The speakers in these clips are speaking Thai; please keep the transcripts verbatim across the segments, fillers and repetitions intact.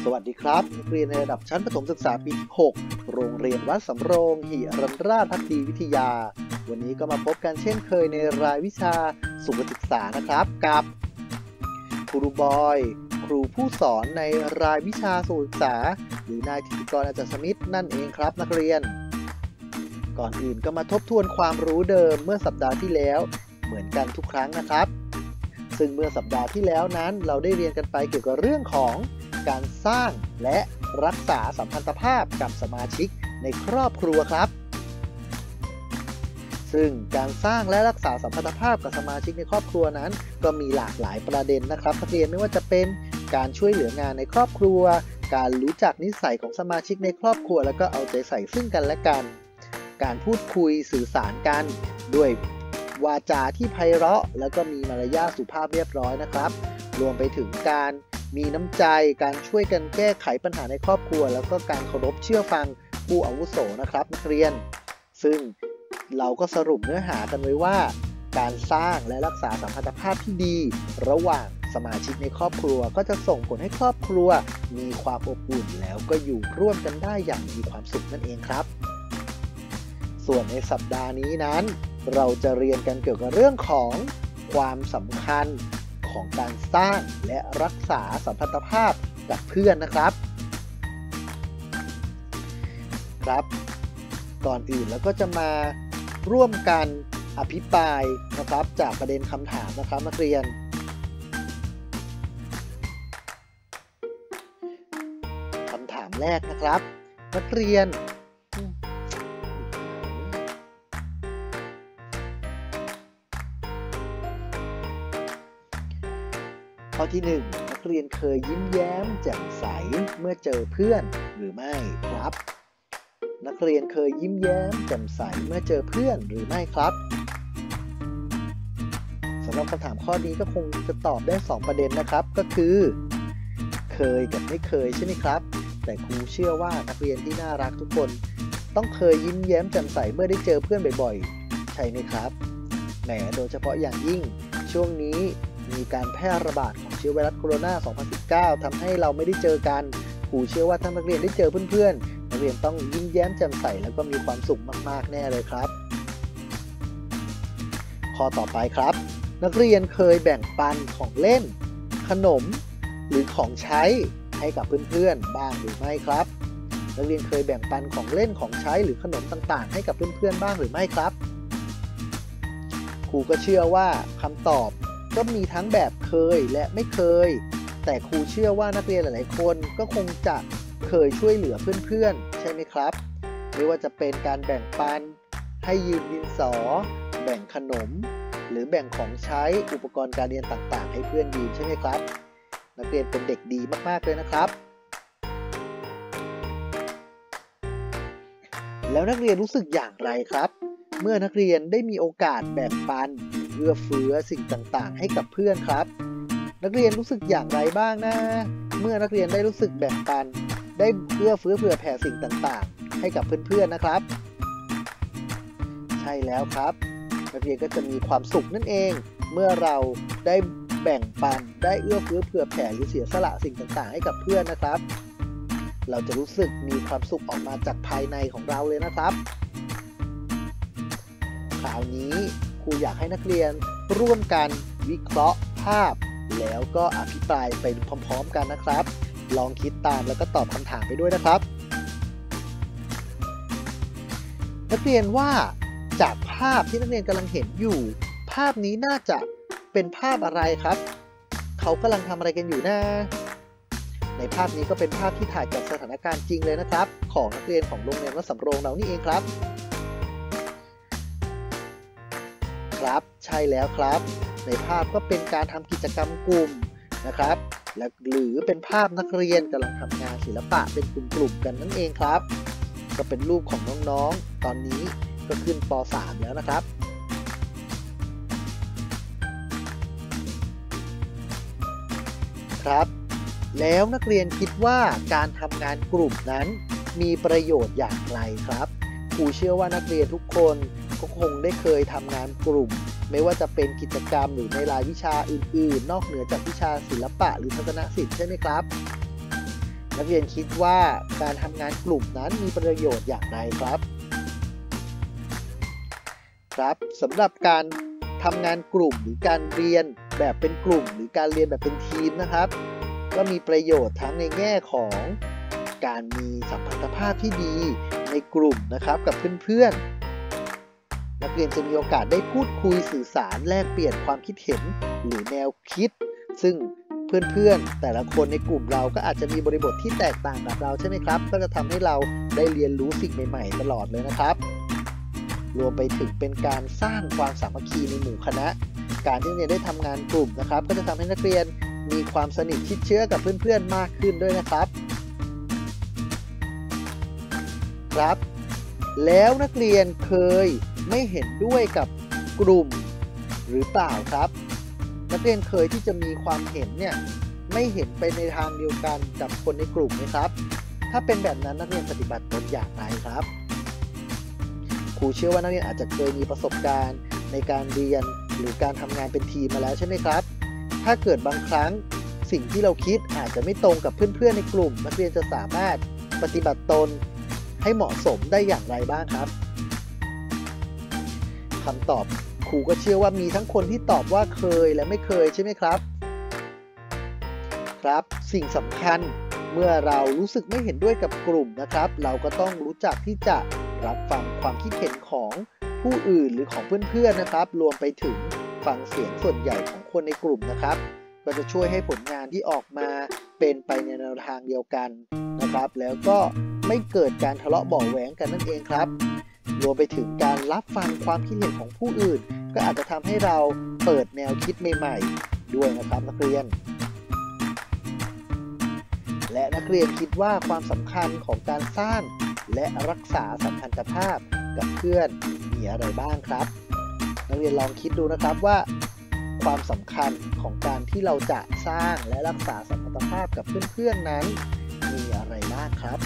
สวัสดีครับนักเรียนในระดับชั้นประถมศึกษาปีที่หกโรงเรียนวัดสำโรงหิรันราชภักดีวิทยาวันนี้ก็มาพบกันเช่นเคยในรายวิชาสุขศึกษานะครับกับครูบอยครูผู้สอนในรายวิชาสุขศึกษาหรือนายธิติกรอาจารย์สมิทธิ์นั่นเองครับนักเรียนก่อนอื่นก็มาทบทวนความรู้เดิมเมื่อสัปดาห์ที่แล้วเหมือนกันทุกครั้งนะครับซึ่งเมื่อสัปดาห์ที่แล้วนั้นเราได้เรียนกันไปเกี่ยวกับเรื่องของการสร้างและรักษาสัมพันธภาพกับสมาชิกในครอบครัวครับซึ่งการสร้างและรักษาสัมพันธภาพกับสมาชิกในครอบครัวนั้นก็มีหลากหลายประเด็นนะครับนักเรียนไม่ว่าจะเป็นการช่วยเหลืองานในครอบครัวการรู้จักนิสัยของสมาชิกในครอบครัวแล้วก็เอาใจใส่ซึ่งกันและกันการพูดคุยสื่อสารกันด้วยวาจาที่ไพเราะแล้วก็มีมารยาทสุภาพเรียบร้อยนะครับรวมไปถึงการมีน้ำใจการช่วยกันแก้ไขปัญหาในครอบครัวแล้วก็การเคารพเชื่อฟังผู้อาวุโสนะครับนักเรียนซึ่งเราก็สรุปเนื้อหากันไว้ว่าการสร้างและรักษาสัมพันธภาพที่ดีระหว่างสมาชิกในครอบครัวก็จะส่งผลให้ครอบครัวมีความอบอุ่นแล้วก็อยู่ร่วมกันได้อย่างมีความสุขนั่นเองครับส่วนในสัปดาห์นี้นั้นเราจะเรียนกันเกี่ยวกับเรื่องของความสำคัญของการสร้างและรักษาสัมพันธภาพกับเพื่อนนะครับครับก่อนอื่นแล้วก็จะมาร่วมกันอภิปรายนะครับจากประเด็นคำถามนะครับนักเรียนคำถามแรกนะครับนักเรียนข้อที่หนึ่งนักเรียนเคยยิ้มแย้มแจ่มใสเมื่อเจอเพื่อนหรือไม่ครับนักเรียนเคยยิ้มแย้มแจ่มใสเมื่อเจอเพื่อนหรือไม่ครับสำหรับคำถามข้อนี้ก็คงจะตอบได้สองประเด็นนะครับก็คือเคยกับไม่เคยใช่ไหมครับแต่ครูเชื่อว่านักเรียนที่น่ารักทุกคนต้องเคยยิ้มแย้มแจ่มใสเมื่อได้เจอเพื่อนบ่อยๆใช่ไหมครับแหมโดยเฉพาะอย่างยิ่งช่วงนี้มีการแพร่ระบาดของเชื้อไวรัสโคโรนา สองพันสิบเก้า ทำให้เราไม่ได้เจอกันครูเชื่อว่าถ้านักเรียนได้เจอเพื่อนๆนักเรียนต้องยิ้มแย้มแจ่มใสแล้วก็มีความสุขมากๆแน่เลยครับข้อต่อไปครับนักเรียนเคยแบ่งปันของเล่นขนมหรือของใช้ให้กับเพื่อนๆบ้างหรือไม่ครับนักเรียนเคยแบ่งปันของเล่นของใช้หรือขนมต่างๆให้กับเพื่อนๆบ้างหรือไม่ครับครูก็เชื่อว่าคำตอบก็มีทั้งแบบเคยและไม่เคยแต่ครูเชื่อว่านักเรียนหลายๆคนก็คงจะเคยช่วยเหลือเพื่อนๆใช่ไหมครับไม่ว่าจะเป็นการแบ่งปันให้ยืมดินสอแบ่งขนมหรือแบ่งของใช้อุปกรณ์การเรียนต่างๆให้เพื่อนยืมใช่ไหมครับนักเรียนเป็นเด็กดีมากๆเลยนะครับแล้วนักเรียนรู้สึกอย่างไรครับเมื่อนักเรียนได้มีโอกาสแบ่งปันเอื้อเฟื้อสิ่งต่างๆให้กับเพื่อนครับนักเรียนรู้สึกอย่างไรบ้างนะเมื่อนักเรียนได้รู้สึกแบ่งปันได้เอื้อเฟื้อเผื่อแผ่สิ่งต่างๆให้กับเพื่อนๆนะครับใช่แล้วครับนักเรียนก็จะมีความสุขนั่นเองเมื่อเราได้แบ่งปันได้เอื้อเฟื้อเผื่อแผ่หรือเสียสละสิ่งต่างๆให้กับเพื่อนนะครับเราจะรู้สึกมีความสุขออกมาจากภายในของเราเลยนะครับคราวนี้ครูอยากให้นักเรียนร่วมกันวิเคราะห์ภาพแล้วก็อภิปรายไปพร้อมๆกันนะครับลองคิดตามแล้วก็ตอบคำถามไปด้วยนะครับนักเรียนว่าจากภาพที่นักเรียนกำลังเห็นอยู่ภาพนี้น่าจะเป็นภาพอะไรครับเขากำลังทำอะไรกันอยู่นะในภาพนี้ก็เป็นภาพที่ถ่ายจากสถานการณ์จริงเลยนะครับของนักเรียนของโรงเรียนวัดสำโรงเรานี่เองครับครับใช่แล้วครับในภาพก็เป็นการทำกิจกรรมกลุ่มนะครับและหรือเป็นภาพนักเรียนกำลังทำงานศิลปะเป็นกลุ่มๆกันนั่นเองครับก็เป็นรูปของน้องๆตอนนี้ก็ขึ้นป สาม แล้วนะครับครับแล้วนักเรียนคิดว่าการทำงานกลุ่มนั้นมีประโยชน์อย่างไรครับครูเชื่อว่านักเรียนทุกคนก็คงได้เคยทำงานกลุ่มไม่ว่าจะเป็นกิจกรรมหรือในรายวิชาอื่นๆนอกเหนือจากวิชาศิลปะหรือทัศนศิลป์ใช่ไหมครับนักเรียนคิดว่าการทำงานกลุ่มนั้นมีประโยชน์อย่างไรครับครับสำหรับการทำงานกลุ่มหรือการเรียนแบบเป็นกลุ่มหรือการเรียนแบบเป็นทีมนะครับก็มีประโยชน์ทั้งในแง่ของการมีสัมพันธภาพที่ดีในกลุ่มนะครับกับเพื่อนๆนักเรียนจะมีโอกาสได้พูดคุยสื่อสารแลกเปลี่ยนความคิดเห็นหรือแนวคิดซึ่งเพื่อนๆแต่ละคนในกลุ่มเราก็อาจจะมีบริบทที่แตกต่างกับเราใช่ไหมครับก็จะทำให้เราได้เรียนรู้สิ่งใหม่ๆตลอดเลยนะครับรวมไปถึงเป็นการสร้างความสามัคคีในหมู่คณะการที่นักเรียนได้ทำงานกลุ่มนะครับก็จะทำให้นักเรียนมีความสนิทชิดเชื้อกับเพื่อนๆมากขึ้นด้วยนะครับครับแล้วนักเรียนเคยไม่เห็นด้วยกับกลุ่มหรือเปล่าครับนักเรียนเคยที่จะมีความเห็นเนี่ยไม่เห็นไปในทางเดียวกันกับคนในกลุ่มไหมครับถ้าเป็นแบบนั้นนักเรียนปฏิบัติตนอย่างไรครับครูเชื่อว่านักเรียนอาจจะเคยมีประสบการณ์ในการเรียนหรือการทำงานเป็นทีมมาแล้วใช่ไหมครับถ้าเกิดบางครั้งสิ่งที่เราคิดอาจจะไม่ตรงกับเพื่อนๆในกลุ่มนักเรียนจะสามารถปฏิบัติตนให้เหมาะสมได้อย่างไรบ้างครับคำตอบครูก็เชื่อว่ามีทั้งคนที่ตอบว่าเคยและไม่เคยใช่ไหมครับครับสิ่งสำคัญเมื่อเรารู้สึกไม่เห็นด้วยกับกลุ่มนะครับเราก็ต้องรู้จักที่จะรับฟังความคิดเห็นของผู้อื่นหรือของเพื่อนๆนะครับรวมไปถึงฟังเสียงส่วนใหญ่ของคนในกลุ่มนะครับก็จะช่วยให้ผลงานที่ออกมาเป็นไปในแนวทางเดียวกันนะครับแล้วก็ไม่เกิดการทะเลาะเบาะแหวงกันนั่นเองครับรวมไปถึงการรับฟังความคิดเห็นของผู้อื่นก็อาจจะทำให้เราเปิดแนวคิดใหม่ๆด้วยนะครับนักเรียนและนักเรียนคิดว่าความสำคัญของการสร้างและรักษาสัมพันธภาพกับเพื่อนมีอะไรบ้างครับนักเรียนลองคิดดูนะครับว่าความสำคัญของการที่เราจะสร้างและรักษาสัมพันธภาพกับเพื่อนๆนั้นมีอะไรบ้างครับ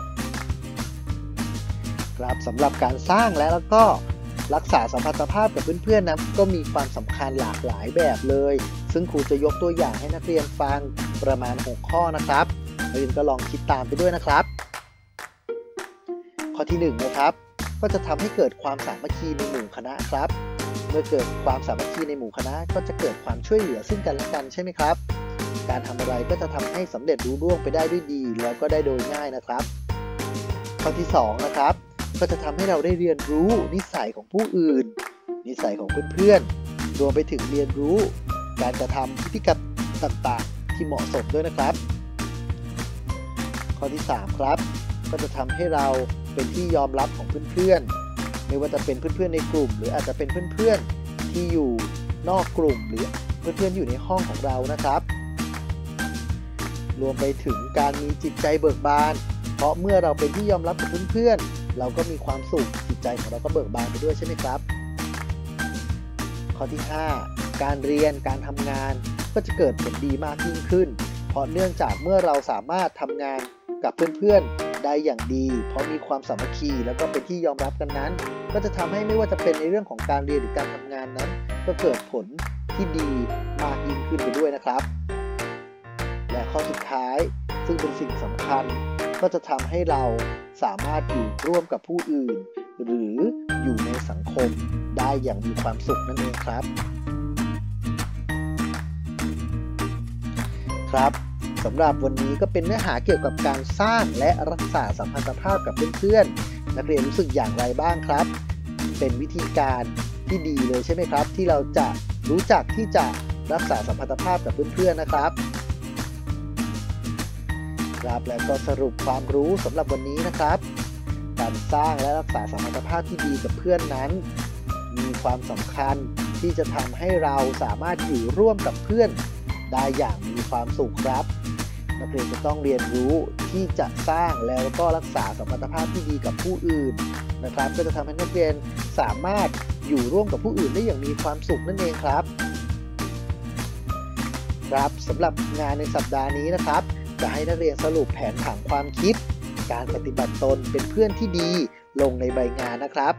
ครับสำหรับการสร้างและแล้วก็รักษาสัมพันธภาพกับเพื่อนๆนะก็มีความสำคัญหลากหลายแบบเลยซึ่งครูจะยกตัวอย่างให้นักเรียนฟังประมาณหกข้อนะครับนักเรียนก็ลองคิดตามไปด้วยนะครับข้อที่หนึ่งนะครับก็จะทำให้เกิดความสามัคคีในหมู่คณะครับเมื่อเกิดความสามัคคีในหมู่คณะก็จะเกิดความช่วยเหลือซึ่งกันและกันใช่ไหมครับการทำอะไรก็จะทำให้สำเร็จรุ่ร่วงไปได้ด้วยดีแล้วก็ได้โดยง่ายนะครับข้อที่สองนะครับก็จะทำให้เราได้เรียนรู้นิสัยของผู้อื่นนิสัยของเพื่อนๆรวมไปถึงเรียนรู้การกระทำพฤติกรรมต่างๆที่เหมาะสมด้วยนะครับข้อที่สามครับก็จะทำให้เราเป็นที่ยอมรับของเพื่อนๆไม่ว่าจะเป็นเพื่อนๆในกลุ่มหรืออาจจะเป็นเพื่อนๆที่อยู่นอกกลุ่มหรือเพื่อนๆอยู่ในห้องของเรานะครับรวมไปถึงการมีจิตใจเบิกบานเพราะเมื่อเราเป็นที่ยอมรับกับเพื่อนๆเราก็มีความสุขจิตใจของเราก็เบิกบานไปด้วยใช่ไหมครับข้อที่ห้าการเรียนการทำงานก็จะเกิดผลดีมากยิ่งขึ้นเพราะเนื่องจากเมื่อเราสามารถทำงานกับเพื่อนๆได้อย่างดีเพราะมีความสามัคคีแล้วก็เป็นที่ยอมรับกันนั้นก็จะทำให้ไม่ว่าจะเป็นในเรื่องของการเรียนหรือการทำงานนั้นก็เกิดผลที่ดีมากยิ่งขึ้นไปด้วยนะครับและข้อสุดท้ายซึ่งเป็นสิ่งสำคัญก็จะทำให้เราสามารถอยู่ร่วมกับผู้อื่นหรืออยู่ในสังคมได้อย่างมีความสุขนั่นเองครับครับสำหรับวันนี้ก็เป็นเนื้อหาเกี่ยวกับการสร้างและรักษาสัมพันธภาพกับเพื่อนๆนักเรียนรู้สึกอย่างไรบ้างครับเป็นวิธีการที่ดีเลยใช่ไหมครับที่เราจะรู้จักที่จะรักษาสัมพันธภาพกับเพื่อนๆนะครับครับและก็สรุปความรู้สำหรับวันนี้นะครับการสร้างและรักษาสัมพันธภาพที่ดีกับเพื่อนนั้นมีความสำคัญที่จะทำให้เราสามารถอยู่ร่วมกับเพื่อนได้อย่างมีความสุขครับนักเรียนจะต้องเรียนรู้ที่จะสร้างแล้วก็รักษาสัมพันธภาพที่ดีกับผู้อื่นนะครับก็จะทำให้นักเรียนสามารถอยู่ร่วมกับผู้อื่นได้อย่างมีความสุขนั่นเองครับครับสำหรับงานในสัปดาห์นี้นะครับจะให้นักเรียนสรุปแผนผังความคิดการปฏิบัติตนเป็นเพื่อนที่ดีลงในใบงานนะครับ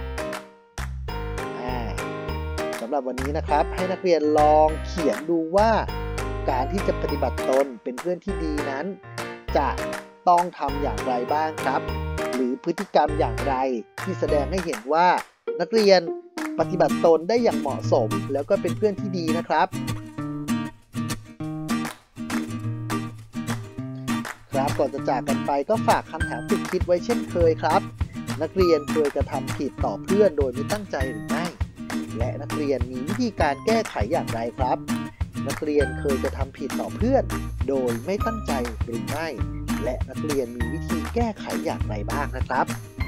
สำหรับวันนี้นะครับให้นักเรียนลองเขียนดูว่าการที่จะปฏิบัติตนเป็นเพื่อนที่ดีนั้นจะต้องทำอย่างไรบ้างครับหรือพฤติกรรมอย่างไรที่แสดงให้เห็นว่านักเรียนปฏิบัติตนได้อย่างเหมาะสมแล้วก็เป็นเพื่อนที่ดีนะครับครับก่อนจะจากกันไปก็ฝากคำถามฝึกคิดไว้เช่นเคยครับนักเรียนเคยกระทำผิดต่อเพื่อนโดยไม่ตั้งใจหรือไม่และนักเรียนมีวิธีการแก้ไขอย่างไรครับนักเรียนเคยกระทำผิดต่อเพื่อนโดยไม่ตั้งใจหรือไม่และนักเรียนมีวิธีแก้ไขอย่างไรบ้างนะครับ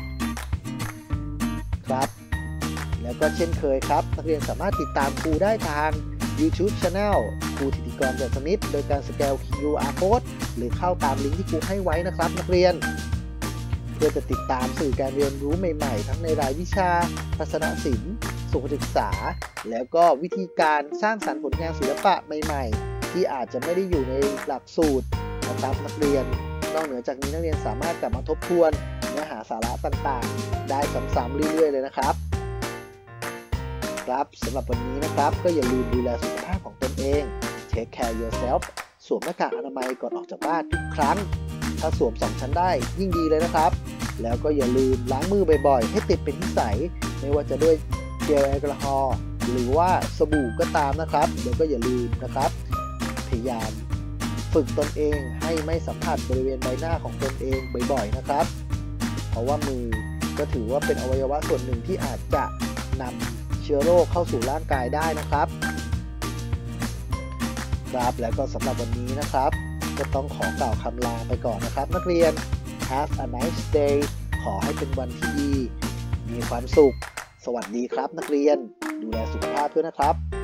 ครับแล้วก็เช่นเคยครับนักเรียนสามารถติดตามครูได้ทาง YouTube Channel ครูธิติกร เดชสมิทธิ์โดยการสแกน คิว อาร์ Code หรือเข้าตามลิงก์ที่ครูให้ไว้นะครับนักเรียนเพื่อจะติดตามสื่อการเรียนรู้ใหม่ๆทั้งในรายวิชาทัศนศิลป์สุขศึกษาแล้วก็วิธีการสร้างสรรค์ผลงานศิลปะใหม่ๆที่อาจจะไม่ได้อยู่ในหลักสูตรนะครับนักเรียนนอกเหนือจากนี้นักเรียนสามารถกลับมาทบทวนเนื้อหาสาระต่างๆได้ซ้ำๆเรื่อยๆเลยนะครับครับสำหรับวันนี้นะครับก็อย่าลืมดูแลสุขภาพของตนเอง Take care yourself สวมหน้ากากอนามัยก่อนออกจากบ้านทุกครั้งถ้าสวมสองชั้นได้ยิ่งดีเลยนะครับแล้วก็อย่าลืมล้างมือบ่อยๆให้ติดเป็นนิสัยไม่ว่าจะด้วยเจลแอลกอฮอล์หรือว่าสบู่ก็ตามนะครับเดี๋ยวก็อย่าลืมนะครับพยายามฝึกตนเองให้ไม่สัมผัสบริเวณใบหน้าของตนเองบ่อยๆนะครับเพราะว่ามือก็ถือว่าเป็นอวัยวะส่วนหนึ่งที่อาจจะนำเชื้อโรคเข้าสู่ร่างกายได้นะครับครับแล้วก็สำหรับวันนี้นะครับก็ต้องขอกล่าวคำลาไปก่อนนะครับนักเรียน Have a nice day ขอให้เป็นวันที่ดีมีความสุขสวัสดีครับนักเรียนดูแลสุขภาพด้วยนะครับ